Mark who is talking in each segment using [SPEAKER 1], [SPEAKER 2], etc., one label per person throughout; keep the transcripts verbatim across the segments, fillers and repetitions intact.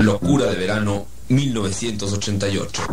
[SPEAKER 1] Locura de verano mil novecientos ochenta y ocho.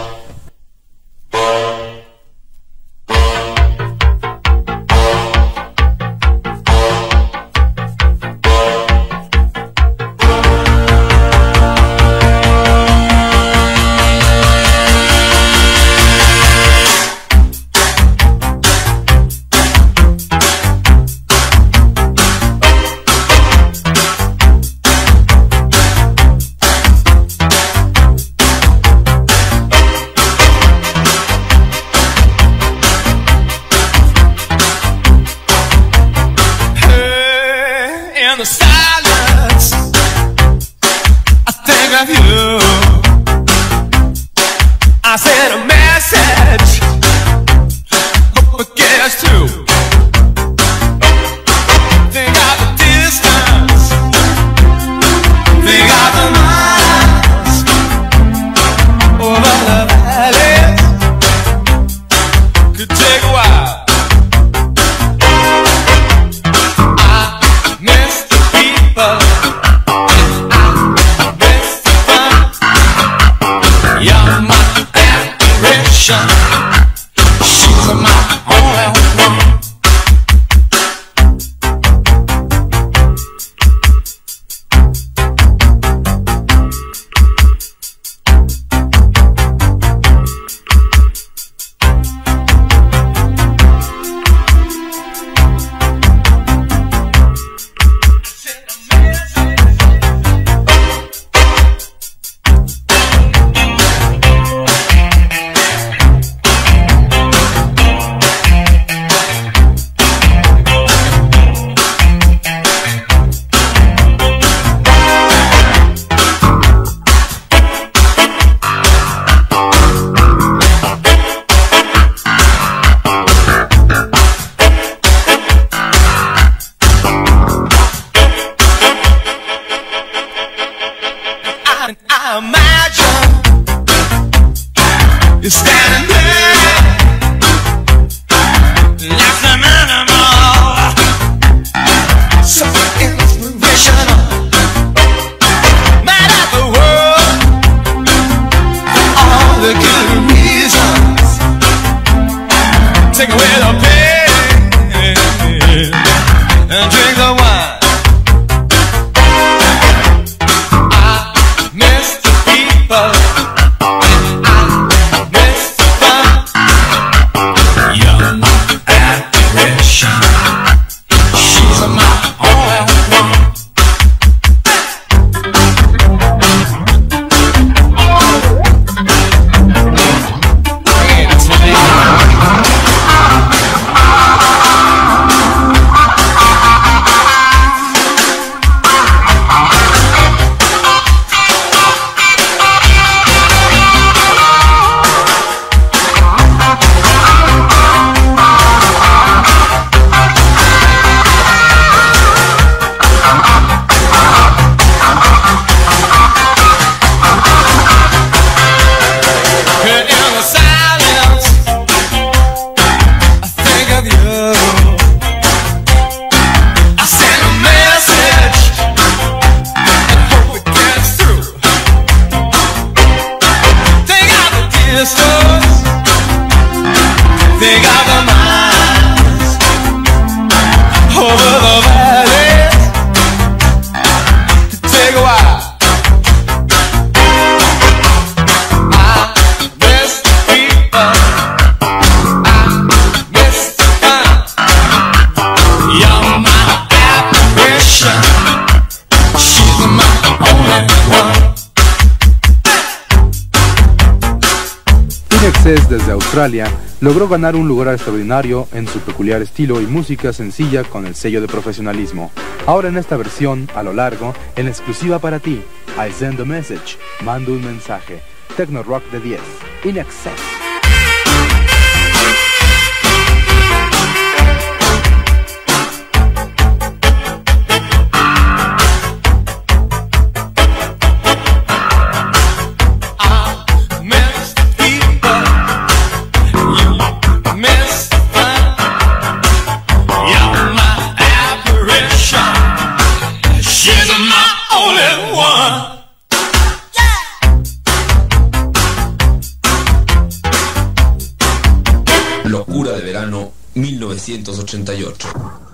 [SPEAKER 2] L G S desde Australia logró ganar un lugar extraordinario en su peculiar estilo y música sencilla con el sello de profesionalismo. Ahora en esta versión, a lo largo, en exclusiva para ti, I Send a Message, mando un mensaje, Techno Rock de diez, L G S.
[SPEAKER 3] She's my only one.
[SPEAKER 1] de verano mil novecientos ochenta y ocho.